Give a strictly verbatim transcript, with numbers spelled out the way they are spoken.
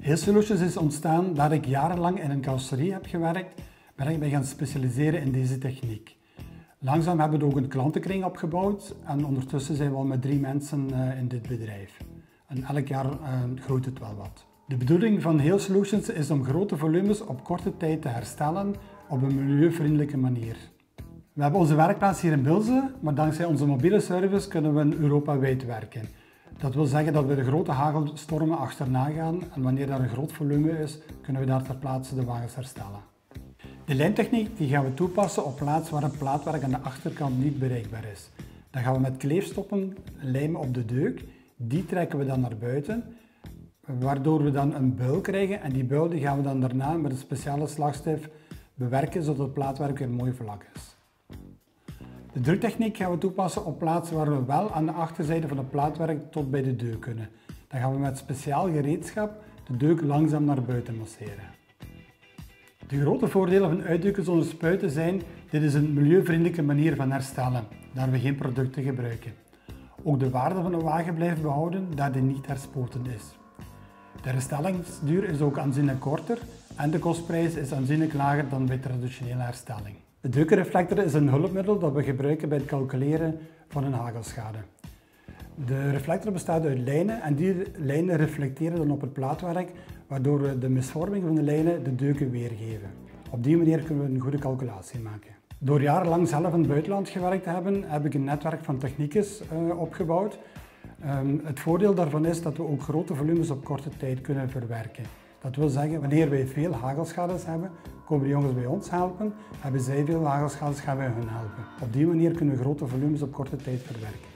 Hail Solutions is ontstaan nadat ik jarenlang in een carrosserie heb gewerkt, ben ik mij gaan specialiseren in deze techniek. Langzaam hebben we ook een klantenkring opgebouwd en ondertussen zijn we al met drie mensen in dit bedrijf. En elk jaar uh, groeit het wel wat. De bedoeling van Hail Solutions is om grote volumes op korte tijd te herstellen op een milieuvriendelijke manier. We hebben onze werkplaats hier in Bilze, maar dankzij onze mobiele service kunnen we Europa-wijd werken. Dat wil zeggen dat we de grote hagelstormen achterna gaan en wanneer er een groot volume is, kunnen we daar ter plaatse de wagens herstellen. De lijmtechniek die gaan we toepassen op plaatsen waar een plaatwerk aan de achterkant niet bereikbaar is. Dan gaan we met kleefstoppen lijmen op de deuk, die trekken we dan naar buiten, waardoor we dan een buil krijgen en die buil die gaan we dan daarna met een speciale slagstift bewerken zodat het plaatwerk weer mooi vlak is. De druktechniek gaan we toepassen op plaatsen waar we wel aan de achterzijde van het plaatwerk tot bij de deuk kunnen. Dan gaan we met speciaal gereedschap de deuk langzaam naar buiten masseren. De grote voordelen van uitduiken zonder spuiten zijn: dit is een milieuvriendelijke manier van herstellen, daar we geen producten gebruiken. Ook de waarde van de wagen blijft behouden, daar die niet herspoten is. De herstellingsduur is ook aanzienlijk korter en de kostprijs is aanzienlijk lager dan bij traditionele herstelling. De deukenreflector is een hulpmiddel dat we gebruiken bij het calculeren van een hagelschade. De reflector bestaat uit lijnen en die lijnen reflecteren dan op het plaatwerk, waardoor we de misvorming van de lijnen de deuken weergeven. Op die manier kunnen we een goede calculatie maken. Door jarenlang zelf in het buitenland gewerkt te hebben, heb ik een netwerk van techniekers uh, opgebouwd. Um, het voordeel daarvan is dat we ook grote volumes op korte tijd kunnen verwerken. Dat wil zeggen, wanneer wij veel hagelschades hebben, komen de jongens bij ons helpen. Hebben zij veel hagelschades, gaan wij hun helpen. Op die manier kunnen we grote volumes op korte tijd verwerken.